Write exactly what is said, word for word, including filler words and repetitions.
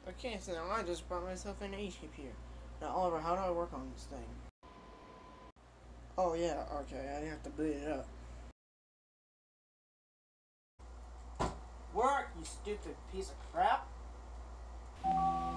Okay, so now I just brought myself an H computer. Now, Oliver, how do I work on this thing? Oh, yeah, okay, I have to boot it up. Work, you stupid piece of crap!